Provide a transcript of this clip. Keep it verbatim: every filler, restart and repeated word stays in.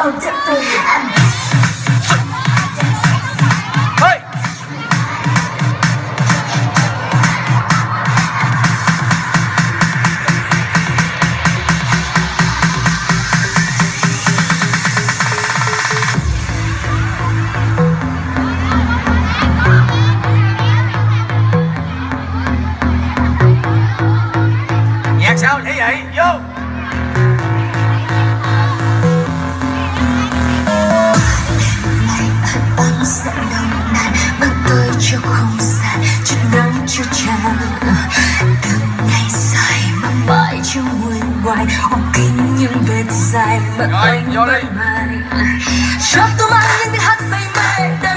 ở đẹp từ anh. Sao thế vậy? Vô! Ấm giận nồng nàn bước tới trong không gian chút nắng chút tràn. Từng ngày dài mong mãi trong nguồn ngoài ôm kín những vết dài mà anh vẫn mãi. Cho tôi mang những tiếng hát say mê.